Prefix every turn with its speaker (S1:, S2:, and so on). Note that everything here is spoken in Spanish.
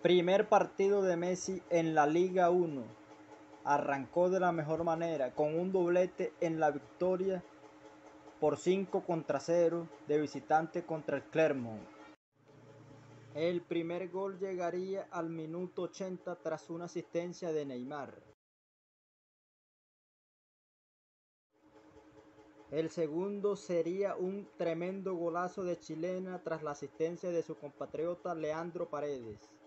S1: Primer partido de Messi en la Liga 1. Arrancó de la mejor manera con un doblete en la victoria por 5-0 de visitante contra el Clermont. El primer gol llegaría al minuto 80 tras una asistencia de Neymar. El segundo sería un tremendo golazo de chilena tras la asistencia de su compatriota Leandro Paredes.